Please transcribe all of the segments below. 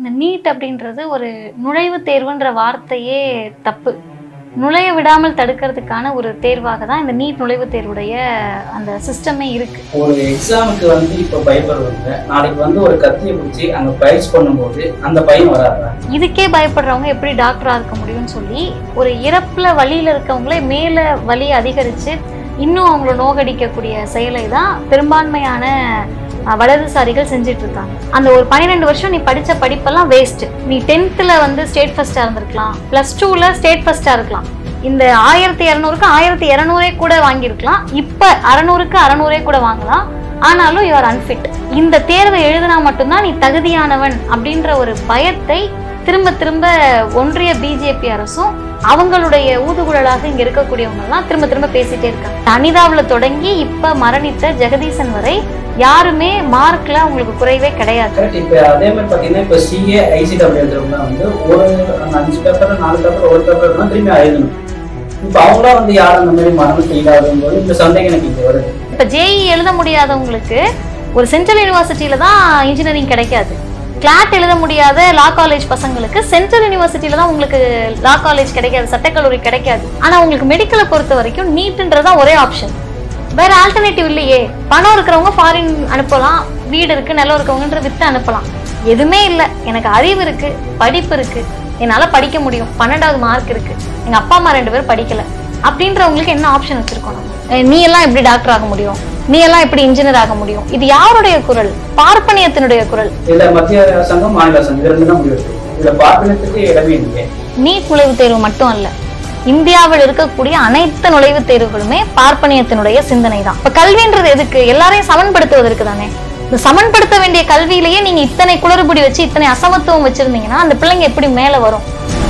இந்த நீட் அப்படின்றது ஒரு நுழைவுத் தேர்வுன்ற வார்த்தையே தப்பு. நுழைய விடாமல் தடுக்கிறதுக்கான ஒரு தேர்வாக தான் இந்த நீட் நுழைவுத் தேர்வுடைய அந்த சிஸ்டமே இருக்கு. ஒரு எக்ஸாமுக்கு இப்போ பயப்படுறவங்க நாளைக்கு ஒரு கத்தியை பிடிச்சி அங்கே பயிற்சி பண்ணும்போது அந்த பயம் வராது. இதுக்கே பயப்படுறவங்க எப்படி டாக்டரா இருக்க முடியும்னு சொல்லி ஒரு இறப்புல வலியில இருக்கவங்களே மேல வலியை அதிகரிச்சு இன்னும் அவங்கள நோகடிக்கக்கூடிய செயலை தான் பெரும்பான்மையான வலதுசாரிகள் செஞ்சுட்டு இருக்காங்க. அந்த ஒரு 12 வருஷம் நீ படிச்ச படிப்பெல்லாம் வேஸ்ட். நீ 10th ஸ்டேட் ஃபர்ஸ்டா இருந்திருக்கலாம், +2 ஸ்டேட் ஃபர்ஸ்டா இருக்கலாம். இந்த 1200க்கு 1200 கூட வாங்கியிருக்கலாம். இப்ப 600க்கு 600 கூட வாங்கலாம். ஆனாலும் யூ ஆர் அன்ஃபிட். இந்த தேர்வை எழுதினா மட்டும்தான் நீ தகுதியானவன் அப்படின்ற ஒரு பயத்தை திரும்ப திரும்ப ஒன்றிய பிஜேபி அரசும் அவங்களுடைய ஊதுகுழலாக இங்க இருக்கக்கூடியவங்க எல்லாம் திரும்ப திரும்ப பேசிட்டே இருக்காங்க. அனிதாவில் தொடங்கி இப்ப மரணித்த ஜெகதீசன் வரை யாருமே மார்க்ல அவங்களுக்கு குறைவே கிடையாது. இப்ப அதே மாதிரி பாத்தீங்கன்னா இப்ப சிஏ ஐசிடபிள்யூ எழுதுறவங்க ஒரு 5 பேப்பர் 4 பேப்பர் ஒரு பேப்பர் தான் திரும்பி எழுதணும். இப்ப அவங்களாம் யார் அந்த மாதிரி மரணத்தை ஈடாகும் போது இந்த சந்தேகம் எனக்கு இங்க வருது. இப்ப ஜேஇ எழுத முடியாதவங்களுக்கு ஒரு சென்ட்ரல் யூனிவர்சிட்டியில தான் இன்ஜினியரிங் கிடைக்காது. கிளாட் எழுத முடியாத லா காலேஜ் பசங்களுக்கு சென்ட்ரல் யூனிவர்சிட்டியில தான் உங்களுக்கு லா காலேஜ் கிடைக்காது, சட்டக்கல்லூரி கிடைக்காது. ஆனா உங்களுக்கு மெடிக்கலை பொறுத்த வரைக்கும் நீட்ன்றதான் ஒரே ஆப்ஷன். வேற ஆல்டர்னேட்டிவ் இல்லையே. பணம் இருக்கிறவங்க ஃபாரின் அனுப்பலாம், வீடு இருக்கு, நிலம் இருக்கவங்கன்ற வித்து அனுப்பலாம். எதுவுமே இல்லை, எனக்கு அறிவு இருக்கு, படிப்பு இருக்கு, என்னால படிக்க முடியும், 12வது மார்க் இருக்கு, எங்க அப்பா அம்மா 2 பேரும் படிக்கல அப்படின்றவங்களுக்கு என்ன ஆப்ஷன் வச்சிருக்கோம் நம்ம? நீ எல்லாம் எப்படி டாக்டர் ஆக முடியும், நீ எல்லாம் எப்படி இன்ஜினியர் ஆக முடியும்? இது யாருடைய குரல்? பார்ப்பனியத்தினுடைய குரல். இல்ல மத்திய அரசாங்கம் மாநில அரசாங்கம் இரண்டு தான் முடிவு இருக்கு. இதுல பார்ப்பனியத்துக்கு இடமே இல்லை. நீட் நுழைவுத் தேர்வு மட்டும் அல்ல, இந்தியாவில் இருக்கக்கூடிய அனைத்து நுழைவுத் தேர்வுகளுமே பார்ப்பனியத்தினுடைய சிந்தனை தான். இப்ப கல்வின்றது எதுக்கு? எல்லாரையும் சமன்படுத்துவதற்கு தானே. இந்த சமன்படுத்த வேண்டிய கல்வியிலேயே நீங்க இத்தனை குளறுபடி வச்சு இத்தனை அசமத்துவம் வச்சிருந்தீங்கன்னா அந்த பிள்ளைங்க எப்படி மேல வரும்?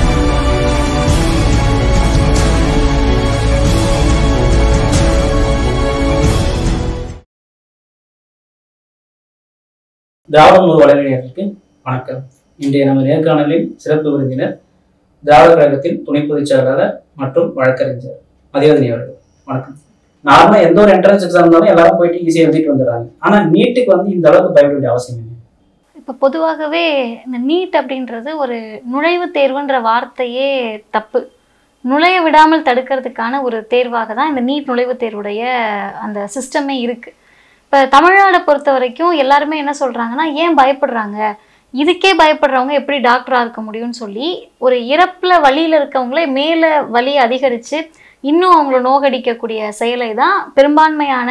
திராவிடம் ஒரு வலைஞர்களுக்கு வணக்கம். இன்றைய நம்ம நேர்காணலில் சிறப்பு விருந்தினர் திராவிட கழகத்தின் துணை பொதுச் செயலாளர் மற்றும் வழக்கறிஞர் மதிவதனி அவர்கள். வணக்கம். நார்மலா எந்த ஒரு என்ட்ரன்ஸ் எக்ஸாம் இருந்தாலும் எல்லாரும் போயிட்டு ஈஸியாக எழுதிட்டு வந்துடுறாங்க. ஆனா நீட்டுக்கு இந்த அளவுக்கு பயப்பட வேண்டிய அவசியம் இல்லை. இப்ப பொதுவாகவே இந்த நீட் அப்படின்றது ஒரு நுழைவுத் தேர்வுன்ற வார்த்தையே தப்பு. நுழைய விடாமல் தடுக்கிறதுக்கான ஒரு தேர்வாக தான் இந்த நீட் நுழைவுத் தேர்வுடைய அந்த சிஸ்டமே இருக்கு. இப்போ தமிழ்நாடை பொறுத்த வரைக்கும் எல்லாருமே என்ன சொல்கிறாங்கன்னா, ஏன் பயப்படுறாங்க, இதுக்கே பயப்படுறவங்க எப்படி டாக்டராக இருக்க முடியும்னு சொல்லி ஒரு இறப்புல வலியில் இருக்கவங்களே மேலே வலியை அதிகரித்து இன்னும் அவங்கள நோகடிக்கக்கூடிய செயலை தான் பெரும்பான்மையான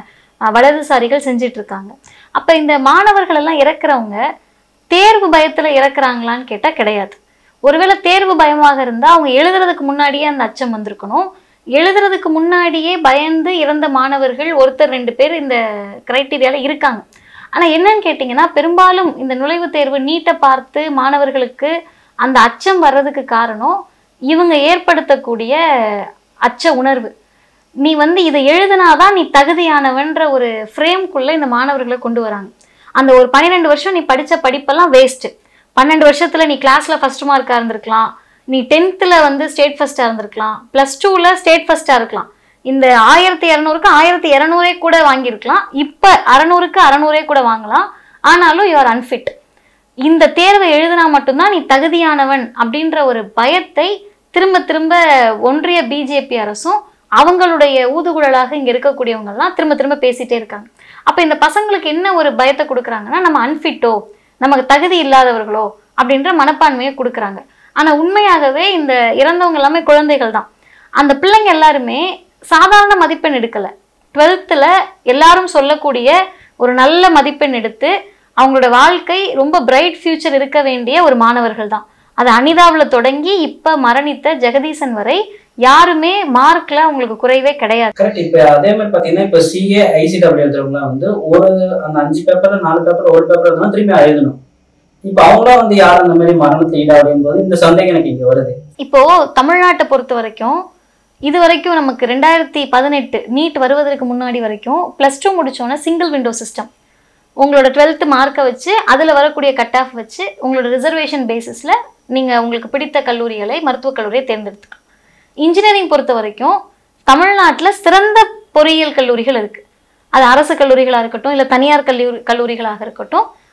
வலதுசாரிகள் செஞ்சிட்ருக்காங்க. அப்போ இந்த மாணவர்கள் எல்லாம் இறக்குறவங்க தேர்வு பயத்தில் இறக்குறாங்களான்னு கேட்டால் கிடையாது. ஒருவேளை தேர்வு பயமாக இருந்தால் அவங்க எழுதுறதுக்கு முன்னாடியே அந்த அச்சம் வந்திருக்கணும். எழுதுறதுக்கு முன்னாடியே பயந்து இறந்த மாணவர்கள் 1-2 பேர் இந்த கிரைட்டீரியாவில் இருக்காங்க. ஆனால் என்னன்னு கேட்டிங்கன்னா, பெரும்பாலும் இந்த நுழைவுத் தேர்வு நீட்டை பார்த்து மாணவர்களுக்கு அந்த அச்சம் வர்றதுக்கு காரணம் இவங்க ஏற்படுத்தக்கூடிய அச்ச உணர்வு. நீ இதை எழுதினாதான் நீ தகுதியானவன்ற ஒரு ஃப்ரேம்குள்ளே இந்த மாணவர்களை கொண்டு வராங்க. அந்த ஒரு 12 வருஷம் நீ படித்த படிப்பெல்லாம் வேஸ்ட்டு. 12 வருஷத்தில் நீ கிளாஸில் ஃபர்ஸ்ட் மார்க்காக இருந்திருக்கலாம், நீ 10th ஸ்டேட் ஃபர்ஸ்டா இருந்திருக்கலாம், +2 ஸ்டேட் ஃபர்ஸ்டா இருக்கலாம். இந்த 1200க்கு 1200 கூட வாங்கியிருக்கலாம். இப்ப 600க்கு 600 கூட வாங்கலாம். ஆனாலும் யூ ஆர் அன்ஃபிட். இந்த தேர்வை எழுதினா மட்டும்தான் நீ தகுதியானவன் அப்படின்ற ஒரு பயத்தை திரும்ப திரும்ப ஒன்றிய பிஜேபி அரசும் அவங்களுடைய ஊதுகுழலாக இங்க இருக்கக்கூடியவங்க எல்லாம் திரும்ப திரும்ப பேசிட்டே இருக்காங்க. அப்ப இந்த பசங்களுக்கு என்ன ஒரு பயத்தை கொடுக்குறாங்கன்னா, நம்ம அன்ஃபிட்டோ, நமக்கு தகுதி இல்லாதவர்களோ அப்படின்ற மனப்பான்மையை கொடுக்குறாங்க. ஆனா உண்மையாகவே இந்த இறந்தவங்க எல்லாமே குழந்தைகள் தான். அந்த பிள்ளைங்க எல்லாருமே சாதாரண மதிப்பெண் எடுக்கல. 12th எல்லாரும் சொல்லக்கூடிய ஒரு நல்ல மதிப்பெண் எடுத்து அவங்களோட வாழ்க்கை ரொம்ப பிரைட் ஃபியூச்சர் இருக்க வேண்டிய ஒரு மாணவர்கள் தான். அது அனிதாவில் தொடங்கி இப்ப மரணித்த ஜெகதீசன் வரை யாருமே மார்க்ல அவங்களுக்கு குறைவே கிடையாது. கரெக்ட். இப்ப அதே மாதிரி பாத்தீங்கன்னா இப்ப சிஏ ஐசிடபிள்யூ எழுதுறவங்க ஒரு அந்த 5 பேப்பர் 4 பேப்பர் ஒரு பேப்பர் தான் திரும்பி எழுதணும். இப்ப அவங்களாம் யார் அந்த மாதிரி மரணத்தை ஈடாகும் போது இந்த சந்தேகம் எனக்கு இங்க வருது. இப்போ தமிழ்நாட்டை பொறுத்த வரைக்கும் இது வரைக்கும் நமக்கு 2018 நீட் வருவதற்கு முன்னாடி வரைக்கும் +2 முடிச்சோன்னா சிங்கிள் விண்டோ சிஸ்டம். உங்களோட 12th மார்க்கை வச்சு அதில் வரக்கூடிய கட் ஆஃப் வச்சு உங்களோட ரிசர்வேஷன் பேசிஸில் நீங்கள் உங்களுக்கு பிடித்த கல்லூரிகளை மருத்துவக் கல்லூரியை தேர்ந்தெடுத்துக்கலாம். இன்ஜினியரிங் பொறுத்த வரைக்கும் தமிழ்நாட்டில் சிறந்த பொறியியல் கல்லூரிகள் இருக்குது. அது அரசு கல்லூரிகளாக இருக்கட்டும், இல்லை தனியார் கல்லூரிகளாக இருக்கட்டும்,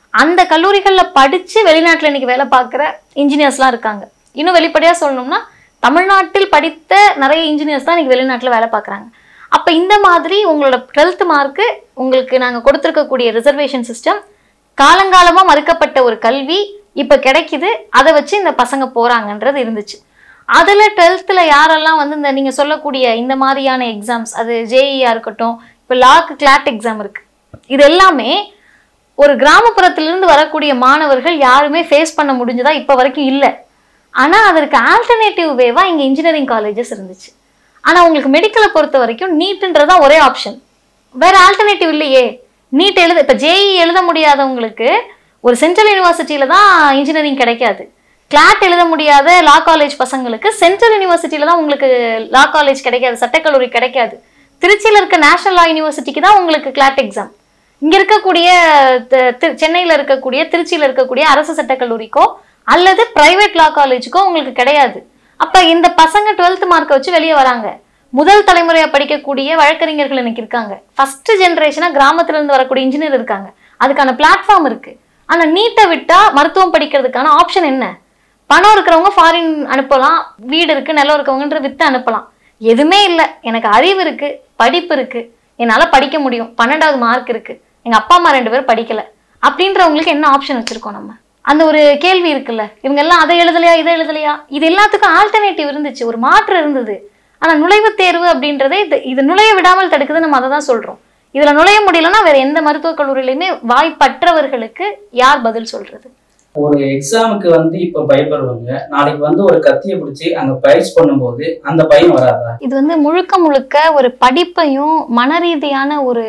அந்த கல்லூரிகளில் படித்து வெளிநாட்டில் இன்னைக்கு வேலை பார்க்குற இன்ஜினியர்ஸ்லாம் இருக்காங்க. இன்னும் வெளிப்படையாக சொல்லணும்னா தமிழ்நாட்டில் படித்த நிறைய இன்ஜினியர்ஸ் தான் இன்னைக்கு வெளிநாட்டில் வேலை பார்க்குறாங்க. அப்போ இந்த மாதிரி உங்களோட 12th மார்க்கு உங்களுக்கு நாங்கள் கொடுத்துருக்கக்கூடிய ரிசர்வேஷன் சிஸ்டம், காலங்காலமாக மறுக்கப்பட்ட ஒரு கல்வி இப்போ கிடைக்குது, அதை வச்சு இந்த பசங்க போகிறாங்கன்றது இருந்துச்சு. அதில் 12th யாரெல்லாம் வந்து இந்த நீங்கள் சொல்லக்கூடிய இந்த மாதிரியான எக்ஸாம்ஸ், அது ஜேஇஆ இருக்கட்டும், இப்போ லாக்கு கிளாட் எக்ஸாம் இருக்குது, இது எல்லாமே ஒரு கிராமப்புறத்திலிருந்து வரக்கூடிய மாணவர்கள் யாருமே ஃபேஸ் பண்ண முடிஞ்சதா இப்போ வரைக்கும் இல்லை. ஆனால் அதற்கு ஆல்டர்னேட்டிவ் வேவாக இங்கே இன்ஜினியரிங் காலேஜஸ் இருந்துச்சு. ஆனால் உங்களுக்கு மெடிக்கலை பொறுத்த வரைக்கும் நீட்டுன்றது தான் ஒரே ஆப்ஷன், வேறு ஆல்டர்னேட்டிவ் இல்லையே. நீட் எழுத இப்போ ஜேஇ எழுத முடியாதவங்களுக்கு ஒரு சென்ட்ரல் யூனிவர்சிட்டியில் தான் இன்ஜினியரிங் கிடைக்காது. கிளாட் எழுத முடியாத லா காலேஜ் பசங்களுக்கு சென்ட்ரல் யூனிவர்சிட்டியில் தான் உங்களுக்கு லா காலேஜ் கிடைக்காது, சட்டக்கல்லூரி கிடைக்காது. திருச்சியில் இருக்க நேஷனல் லா யூனிவர்சிட்டிக்கு தான் உங்களுக்கு கிளாட் எக்ஸாம். இங்கே இருக்கக்கூடிய சென்னையில் இருக்கக்கூடிய திருச்சியில் இருக்கக்கூடிய அரசு சட்டக்கல்லூரிக்கோ அல்லது பிரைவேட் லா காலேஜுக்கோ உங்களுக்கு கிடையாது. அப்போ இந்த பசங்க 12th மார்க்கை வச்சு வெளியே வராங்க. முதல் தலைமுறையாக படிக்கக்கூடிய வழக்கறிஞர்கள் இன்னைக்கு இருக்காங்க. ஃபர்ஸ்ட் ஜென்ரேஷனாக கிராமத்திலிருந்து வரக்கூடிய இன்ஜினியர் இருக்காங்க. அதுக்கான பிளாட்ஃபார்ம் இருக்கு. ஆனால் நீட்டை விட்டா மருத்துவம் படிக்கிறதுக்கான ஆப்ஷன் என்ன? பணம் இருக்கிறவங்க ஃபாரின் அனுப்பலாம், வீடு இருக்கு, நிலம் இருக்கவங்கன்ற வித்து அனுப்பலாம். எதுவுமே இல்லை, எனக்கு அறிவு இருக்கு, படிப்பு இருக்கு, என்னால் படிக்க முடியும், 12வது மார்க் இருக்கு, எங்கள் அப்பா அம்மா 2 பேரும் படிக்கலை அப்படின்றவங்களுக்கு என்ன ஆப்ஷன் வச்சிருக்கோம் நம்ம? அந்த ஒரு கேள்வி இருக்குல்ல. இவங்க எல்லாம் அதை எழுதலையா இதை எழுதலையா, இது எல்லாத்துக்கும் ஆல்டர்னேட்டிவ் இருந்துச்சு, ஒரு மாற்று இருந்தது. ஆனால் நுழைவுத் தேர்வு அப்படின்றதே இது நுழைய விடாமல் தடுக்குது. நம்ம அதை தான் சொல்கிறோம். இதில் நுழைய முடியலன்னா வேற எந்த மருத்துவக் கல்லூரியிலையுமே வாய்ப்பற்றவர்களுக்கு யார் பதில் சொல்றது? ஒரு எக்ஸாமுக்கு வந்து இப்போ பயப்படுவாங்க, நாளைக்கு வந்து ஒரு கத்தியை பிடிச்சி அங்கே பயிற்சி பண்ணும்போது அந்த பயம் வராதா? இது வந்து முழுக்க முழுக்க ஒரு படிப்பையும் மனரீதியான ஒரு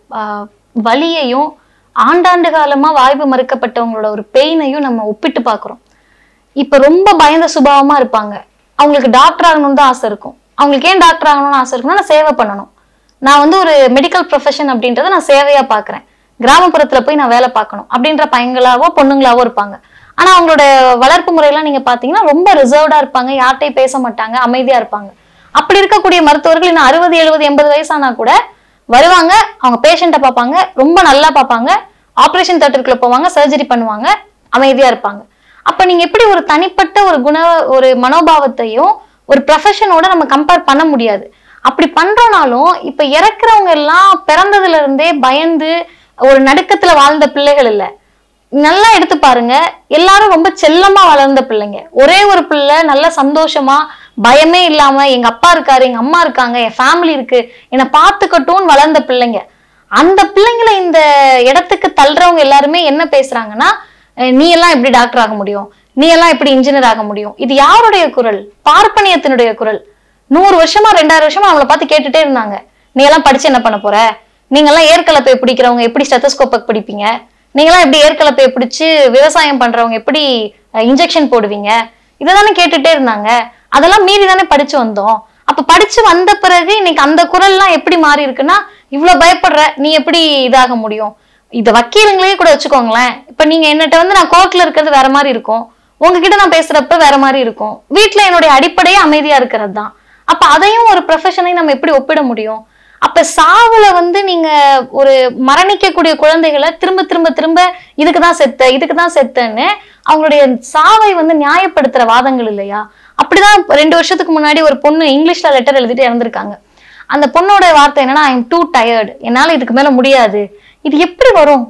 வலியையும் ஆண்டாண்டு காலமாக வாய்ப்பு மறுக்கப்பட்டவங்களோட ஒரு பெயினையும் நம்ம ஒப்பிட்டு பார்க்குறோம். இப்போ ரொம்ப பயந்த சுபாவமாக இருப்பாங்க, அவங்களுக்கு டாக்டர் ஆகணும்னு தான் ஆசை இருக்கும். அவங்களுக்கு ஏன் டாக்டர் ஆகணும்னு ஆசை இருக்குன்னா, நான் சேவை பண்ணணும், நான் வந்து ஒரு மெடிக்கல் ப்ரொஃபஷன் அப்படின்றத நான் சேவையாக பார்க்குறேன், கிராமப்புறத்தில் போய் நான் வேலை பார்க்கணும் அப்படின்ற பையங்களாவோ பொண்ணுங்களாவோ இருப்பாங்க. ஆனால் அவங்களோட வளர்ப்பு முறையெல்லாம் நீங்கள் பார்த்தீங்கன்னா ரொம்ப ரிசர்வ்டாக இருப்பாங்க, யார்கிட்டையும் பேச மாட்டாங்க, அமைதியாக இருப்பாங்க. அப்படி இருக்கக்கூடிய மருத்துவர்கள் இன்னும் 60, 70, 80 வயசானா கூட வருவாங்க, அவங்க பேஷண்ட்டை பார்ப்பாங்க, ரொம்ப நல்லா பார்ப்பாங்க, ஆப்ரேஷன் தியேட்டருக்குள்ள போவாங்க, சர்ஜரி பண்ணுவாங்க, அமைதியாக இருப்பாங்க. அப்போ நீங்கள் எப்படி ஒரு தனிப்பட்ட ஒரு மனோபாவத்தையும் ஒரு ப்ரொஃபஷனோட நம்ம கம்பேர் பண்ண முடியாது. அப்படி பண்றோம்னாலும் இப்போ இறக்குறவங்க எல்லாம் பிறந்ததுல இருந்தே பயந்து ஒரு நடுக்கத்துல வாழ்ந்த பிள்ளைகள் இல்லை. நல்லா எடுத்து பாருங்க, எல்லாரும் ரொம்ப செல்லமா வளர்ந்த பிள்ளைங்க. ஒரே ஒரு பிள்ளை நல்ல சந்தோஷமா பயமே இல்லாம எங்க அப்பா இருக்காரு, எங்க அம்மா இருக்காங்க, என் ஃபேமிலி இருக்கு, என்னை பார்த்துக்கட்டும்னு வளர்ந்த பிள்ளைங்க. அந்த பிள்ளைங்களை இந்த இடத்துக்கு தள்ளுறவங்க எல்லாருமே என்ன பேசுறாங்கன்னா, நீ எல்லாம் எப்படி டாக்டர் ஆக முடியும், நீ எல்லாம் எப்படி இன்ஜினியர் ஆக முடியும்? இது யாருடைய குரல்? பார்ப்பனியத்தினுடைய குரல். 100 வருஷமா 2000 வருஷமா அவங்கள பார்த்து கேட்டுட்டே இருந்தாங்க, நீ எல்லாம் படிச்சு என்ன பண்ண போற, நீங்கெல்லாம் ஏற்கலப்பையை பிடிக்கிறவங்க எப்படி ஸ்டெத்தஸ்கோப்பை பிடிப்பீங்க, நீங்களாம் எப்படி ஏற்கலப்பையை பிடிச்சு விவசாயம் பண்றவங்க எப்படி இன்ஜெக்ஷன் போடுவீங்க, இதை தானே கேட்டுட்டே இருந்தாங்க. அதெல்லாம் மீறி தானே படிச்சு வந்தோம். அப்ப படிச்சு வந்த பிறகு இன்னைக்கு அந்த குரல்லாம் எப்படி மாறி இருக்குன்னா, இவ்வளவு பயப்படுற நீ எப்படி இதாக முடியும்? இதை வக்கீலுங்களே கூட வச்சுக்கோங்களேன். இப்ப நீங்க என்னட்ட வந்து நான் கோர்ட்ல இருக்கிறது வேற மாதிரி இருக்கும், உங்ககிட்ட நான் பேசுறப்ப வேற மாதிரி இருக்கும். வீட்டுல என்னுடைய அடிப்படையே அமைதியா இருக்கிறது தான். அப்ப அதையும் ஒரு ப்ரொஃபஷனை நம்ம எப்படி ஒப்பிட முடியும்? அப்ப சாவுல வந்து நீங்க ஒரு மரணிக்கக்கூடிய குழந்தைகளை திரும்ப திரும்ப திரும்ப இதுக்குதான் செத்தன்னு அவங்களுடைய சாவை வந்து நியாயப்படுத்துற வாதங்கள் இல்லையா? அப்படிதான் 2 வருஷத்துக்கு முன்னாடி ஒரு பொண்ணு இங்கிலீஷ்ல லெட்டர் எழுதிட்டு இறந்துருக்காங்க. அந்த பொண்ணோட வார்த்தை என்னன்னா, ஐ எம் டூ டயர்டு, என்னால இதுக்கு மேல முடியாது. இது எப்படி வரும்?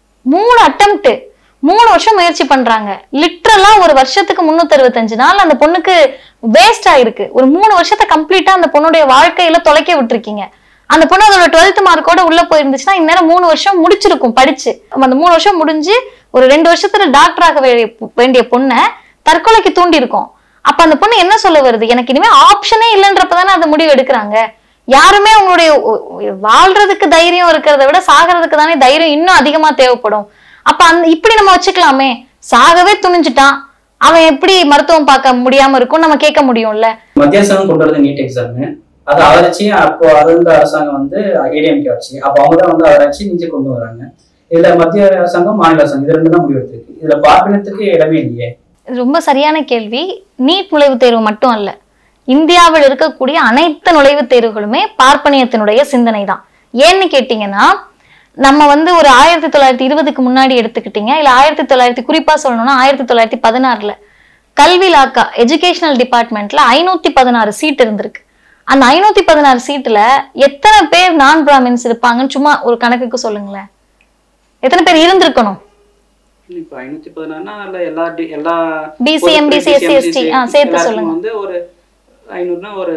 3 அட்டெம்ப்ட், 3 வருஷம் முயற்சி பண்றாங்க. லிட்ரலா ஒரு வருஷத்துக்கு 365 நாள் அந்த பொண்ணுக்கு வேஸ்ட் ஆயிருக்கு. ஒரு 3 வருஷத்தை கம்ப்ளீட்டா அந்த பொண்ணுடைய வாழ்க்கையில தொலைக்க விட்டுருக்கீங்க. அந்த பொண்ணு அதோட 12th மார்க்கோட உள்ள போயிருந்துச்சுன்னா இந்நேரம் 3 வருஷம் முடிச்சிருக்கும் படிச்சு. அந்த 3 வருஷம் முடிஞ்சு ஒரு 2 வருஷத்துல டாக்டர் ஆக வேண்டிய பொண்ணை தற்கொலைக்கு தூண்டி இருக்கும். அப்ப அந்த பொண்ணு என்ன சொல்ல வருது? எனக்கு இனிமே ஆப்ஷனே இல்லைன்றப்பதானே அந்த முடிவு எடுக்கிறாங்க. யாருமே அவங்களுடைய வாழ்றதுக்கு தைரியம் இருக்கிறத விட சாகிறதுக்கு தானே தைரியம் இன்னும் அதிகமா தேவைப்படும். அப்ப இப்படி நம்ம வச்சுக்கலாமே, சாகவே துணிஞ்சுட்டான், அவன் எப்படி மருத்துவம் பார்க்க முடியாம இருக்கும் நம்ம கேட்க முடியும்ல. மத்திய அரசாங்கம் கொண்டு வரது நீட் எக்ஸாம், அதை ஆதரிச்சு அப்போ அது வந்து அரசாங்கம் வந்து ஏடிஎம்கே ஆச்சு, அப்போ அவங்க தான் வந்து ஆதரிச்சு நீங்க கொண்டு வராங்க. இதுல மத்திய அரசாங்கம் மாநில அரசாங்கம் இது 2 தான் முடிவு எடுத்திருக்கு. இதுல பார்ப்பனத்துக்கு இடமே இல்லையே. ரொம்ப சரியான கேள்வி. நீட் நுழைவுத் தேர்வு மட்டும் அல்ல, இந்தியாவில் இருக்கக்கூடிய அனைத்து நுழைவுத் தேர்வுகளுமே பார்ப்பனியத்தினுடைய சிந்தனை தான். ஏன்னு கேட்டீங்கன்னா, நம்ம வந்து ஒரு 1920க்கு முன்னாடி எடுத்துக்கிட்டீங்க, இல்ல 1900 குறிப்பா சொல்லணும்னா 1916ல கல்வி லாக்கா எஜுகேஷனல் டிபார்ட்மெண்ட்ல 516 சீட் இருந்திருக்கு. அந்த 516 சீட்டுல எத்தனை பேர் நான் பிராமின்ஸ் இருப்பாங்கன்னு சும்மா ஒரு கணக்குக்கு சொல்லுங்களேன். எத்தனை பேர் இருந்திருக்கணும்? இப்ப 516னா எல்லா பிசி எம்பிசி எஸ்சி எஸ்டி சேர்த்து சொல்லுங்க. வந்து ஒரு 500னா ஒரு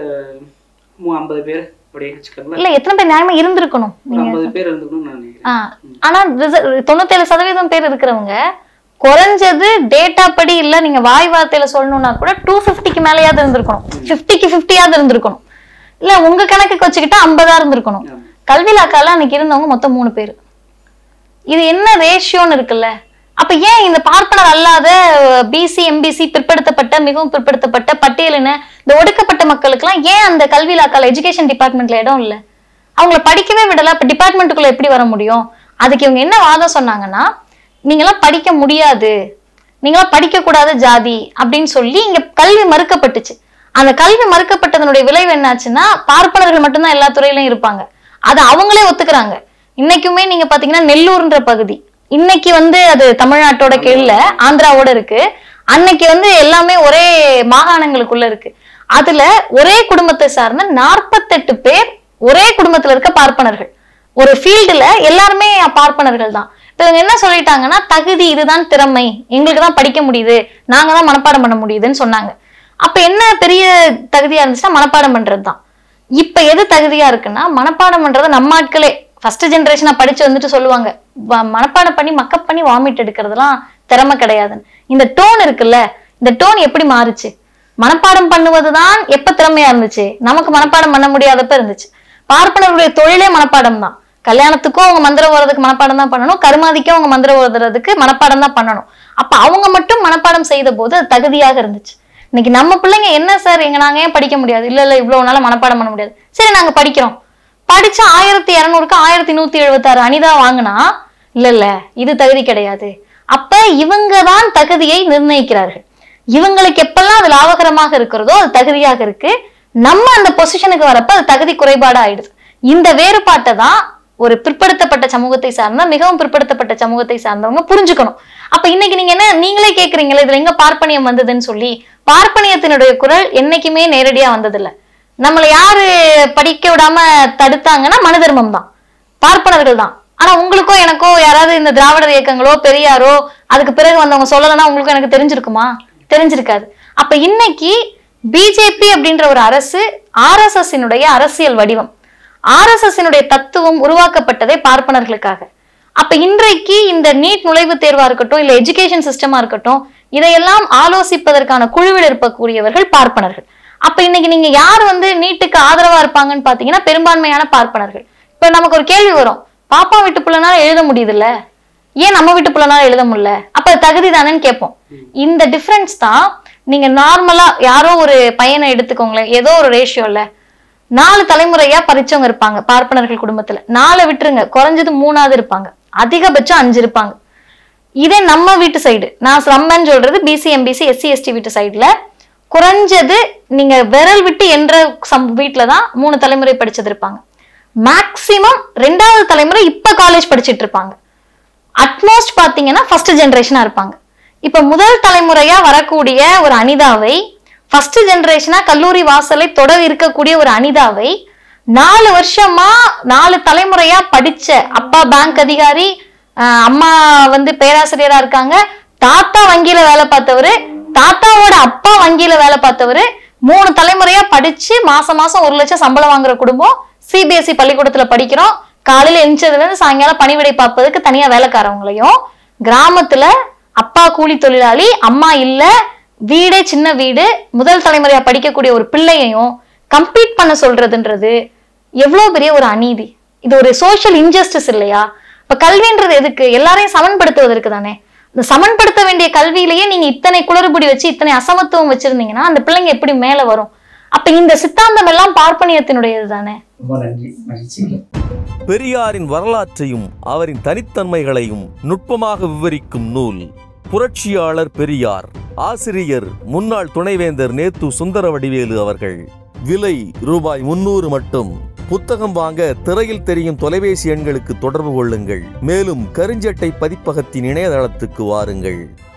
50 பேர் அப்படியே வச்சுக்கலாம். இல்ல எத்தனை பேர் நியாயமா இருந்திருக்கணும்? 50 பேர் இருந்திருக்கணும் நான் நினைக்கிறேன். ஆனா 97% பேர் இருக்கிறவங்க குறைஞ்சது டேட்டா படி இல்ல நீங்க வாய் வார்த்தையில சொல்லணும்னா கூட 250க்கு மேலேயாவது இருந்திருக்கணும், 50க்கு 50யாவது இருந்திருக்கணும். இல்ல உங்க கணக்குக்கு வச்சுக்கிட்டா 50 இருந்திருக்கணும். கல்வி லாக்கால அன்னைக்கு இருந்தவங்க மொத்தம் 3 பேர். இது என்ன ரேஷியோன்னு இருக்குல்ல. அப்ப ஏன் இந்த பார்ப்பனர் அல்லாத பிசி எம்பிசி பிற்படுத்தப்பட்ட மிகவும் பிற்படுத்தப்பட்ட பட்டியலின இந்த ஒடுக்கப்பட்ட மக்களுக்குலாம் ஏன் அந்த கல்வி லாக்கால எஜுகேஷன் டிபார்ட்மெண்ட்ல இடம் இல்லை? அவங்கள படிக்கவே விடல. அப்ப டிபார்ட்மெண்ட்டுக்குள்ள எப்படி வர முடியும்? அதுக்கு இவங்க என்ன வாதம் சொன்னாங்கன்னா, நீங்களாம் படிக்க முடியாது, நீங்களாம் படிக்க கூடாத ஜாதி அப்படின்னு சொல்லி இங்க கல்வி மறுக்கப்பட்டுச்சு. அந்த கல்வி மறுக்கப்பட்டதனுடைய விளைவு என்னாச்சுன்னா, பார்ப்பனர்கள் மட்டும்தான் எல்லா துறையிலும் இருப்பாங்க. அதை அவங்களே ஒத்துக்கிறாங்க. இன்னைக்குமே நீங்க பாத்தீங்கன்னா நெல்லூர்ன்ற பகுதி இன்னைக்கு வந்து அது தமிழ்நாட்டோட கீழ ஆந்திராவோட இருக்கு. அன்னைக்கு வந்து எல்லாமே ஒரே மாகாணங்களுக்குள்ள இருக்கு. அதுல ஒரே குடும்பத்தை சார்ந்த 48 பேர் ஒரே குடும்பத்துல இருக்க பார்ப்பனர்கள். ஒரு ஃபீல்டுல எல்லாருமே பார்ப்பனர்கள் தான். இவங்க என்ன சொல்லிட்டாங்கன்னா, தகுதி இதுதான் திறமை, எங்களுக்கு தான் படிக்க முடியுது, நாங்க தான் மனப்பாடம் பண்ண முடியுதுன்னு சொன்னாங்க. அப்ப என்ன பெரிய தகுதியா இருந்துச்சுன்னா மனப்பாடம் பண்றதுதான். இப்ப எது தகுதியா இருக்குன்னா, மனப்பாடம் பண்றதை நம்ம ஆட்களே ஃபர்ஸ்ட் ஜென்ரேஷனா படிச்சு வந்துட்டு சொல்லுவாங்க, மனப்பாடம் பண்ணி மக்கப் பண்ணி வாமிட் எடுக்கிறதுலாம் திறமை கிடையாதுன்னு. இந்த டோன் இருக்குல்ல, இந்த டோன் எப்படி மாறுச்சு? மனப்பாடம் பண்ணுவதுதான் எப்ப திறமையா இருந்துச்சு? நமக்கு மனப்பாடம் பண்ண முடியாதப்ப இருந்துச்சு. பார்ப்பனர்களுடைய தொழிலே மனப்பாடம் தான். கல்யாணத்துக்கும் அவங்க மந்திரம் ஓதுறதுக்கு மனப்பாடம் தான் பண்ணணும், கருமாதிக்கும் அவங்க மந்திரம் ஓதுறதுக்கு மனப்பாடம் தான் பண்ணணும். அப்ப அவங்க மட்டும் மனப்பாடம் செய்த போது அது தகுதியாக இருந்துச்சு. இன்னைக்கு நம்ம பிள்ளைங்க என்ன சார் நாங்க ஏன் படிக்க முடியாது? இல்ல இவ்வளவு நாள மனப்பாடம் பண்ண முடியாது. சரி நாங்க படிக்கிறோம். படிச்சா 1200க்கு 1176 அனிதா வாங்கினா இல்ல இது தகுதி கிடையாது. அப்ப இவங்க தான் தகுதியை நிர்ணயிக்கிறார்கள். இவங்களுக்கு எப்பெல்லாம் அது லாபகரமாக இருக்கிறதோ அது தகுதியாக இருக்கு. நம்ம அந்த பொசிஷனுக்கு வரப்ப அது தகுதி குறைபாடு ஆயிடுது. இந்த வேறுபாட்டை தான் ஒரு பிற்படுத்தப்பட்ட சமூகத்தை சார்ந்த மிகவும் பிற்படுத்தப்பட்ட சமூகத்தை சார்ந்தவங்க புரிஞ்சுக்கணும். அப்ப இன்னைக்கு நீங்க என்ன நீங்களே கேக்குறீங்களா, இதுல எங்க பார்ப்பனியம் வந்ததுன்னு சொல்லி? பார்ப்பனியத்தினுடைய குரல் என்னைக்குமே நேரடியா வந்ததில்லை. நம்மளை யாரு படிக்க விடாம தடுத்தாங்கன்னா மனு தர்மம் தான், பார்ப்பனர்கள் தான். ஆனா உங்களுக்கோ எனக்கோ யாராவது இந்த திராவிடர் இயக்கங்களோ பெரியாரோ அதுக்கு பிறகு வந்தவங்க சொல்லலைன்னா உங்களுக்கும் எனக்கு தெரிஞ்சிருக்குமா? தெரிஞ்சிருக்காது. அப்ப இன்னைக்கு பிஜேபி அப்படின்ற ஒரு அரசு RSS அரசியல் வடிவம், RSS தத்துவம் உருவாக்கப்பட்டதே பார்ப்பனர்களுக்காக. அப்ப இன்றைக்கு இந்த நீட் நுழைவுத் தேர்வா இருக்கட்டும், இல்ல எஜுகேஷன் சிஸ்டமா இருக்கட்டும், இதையெல்லாம் ஆலோசிப்பதற்கான குழுவில் இருக்கக்கூடியவர்கள் பார்ப்பனர்கள். அப்ப இன்னைக்கு நீங்க யார் வந்து நீட்டுக்கு ஆதரவா இருப்பாங்கன்னு பாத்தீங்கன்னா பெரும்பான்மையான பார்ப்பனர்கள். இப்ப நமக்கு ஒரு கேள்வி வரும், பாப்பா வீட்டு பிள்ளைனால எழுத முடியுதுல்ல, ஏன் நம்ம வீட்டு பிள்ளைனால எழுத முடியல? அப்ப தகுதி தானேன்னு கேட்போம். இந்த டிஃபரன்ஸ் தான். நீங்க நார்மலா யாரோ ஒரு பையனை எடுத்துக்கோங்களேன், ஏதோ ஒரு ரேஷியோல 4 தலைமுறையா பறிச்சவங்க இருப்பாங்க பார்ப்பனர்கள் குடும்பத்துல. 4 விட்டுருங்க, குறைஞ்சது 3ஆவது இருப்பாங்க, அதிகபட்சம் 5 இருப்பாங்க. இதே நம்ம வீட்டு சைடு, நான் நம்மன்னு சொல்றது பிசி எம்பிசி எஸ்சி எஸ்டி வீட்டு சைடுல குறைஞ்சது நீங்க விரல் விட்டு என்ற வீட்டுலதான் 3 தலைமுறை படிச்சது இருப்பாங்க. மேக்சிமம் 2வது தலைமுறை இப்ப காலேஜ் படிச்சுட்டு இருப்பாங்க. அட்மோஸ்ட் பாத்தீங்கன்னா ஃபர்ஸ்ட் ஜெனரேஷனா இருப்பாங்க. இப்ப முதல் தலைமுறையா வரக்கூடிய ஒரு அனிதாவை, ஃபர்ஸ்ட் ஜெனரேஷனா கல்லூரி வாசலை தொட இருக்கக்கூடிய ஒரு அனிதாவை 4 வருஷமா 4 தலைமுறையா படிச்ச, அப்பா பேங்க் அதிகாரி, அம்மா வந்து பேராசிரியரா இருக்காங்க, தாத்தா வங்கியில வேலை பார்த்தவரு, தாத்தாவோட அப்பா வங்கியில வேலை பார்த்தவரு, 3 தலைமுறையா படிச்சு மாசம் 1 லட்சம் சம்பளம் வாங்குற குடும்பம், CBSE பள்ளிக்கூடத்துல படிக்கிறோம், காலையில எந்திரிச்சதுல இருந்து சாயங்காலம் பணிவிடை பார்ப்பதுக்கு தனியா வேலைக்காரவங்களையும், கிராமத்துல அப்பா கூலி தொழிலாளி, அம்மா இல்ல, வீடே சின்ன வீடு, முதல் தலைமுறையா படிக்கக்கூடிய ஒரு பிள்ளையையும் கம்பீட் பண்ண சொல்றதுன்றது எவ்வளவு பெரிய ஒரு அநீதி. இது ஒரு சோசியல் இன்ஜஸ்டிஸ் இல்லையா? இப்ப கல்வின்றது எதுக்கு? எல்லாரையும் சமன்படுத்துவதற்கு தானே. இந்த சமன்படுத்த வேண்டிய கல்வியிலேயே நீங்க இத்தனை குளறுபடி வச்சு இத்தனை அசமத்துவம் வச்சிருந்தீங்கன்னா அந்த பிள்ளைங்க எப்படி மேல வரும்? அப்ப இந்த சித்தாந்தம் எல்லாம் பார்ப்பனியத்தினுடையது தானே. பெரியாரின் வரலாற்றையும் அவரின் தனித்தன்மைகளையும் நுட்பமாக விவரிக்கும் நூல் புரட்சியாளர் பெரியார். ஆசிரியர் முன்னாள் துணைவேந்தர் நேத்து சுந்தரவடிவேலு அவர்கள். விலை ரூபாய் 300 மட்டும். புத்தகம் வாங்க திரையில் தெரியும் தொலைபேசி எண்களுக்கு தொடர்பு கொள்ளுங்கள். மேலும் கருஞ்சட்டை பதிப்பகத்தின் இணையதளத்துக்கு வாருங்கள்.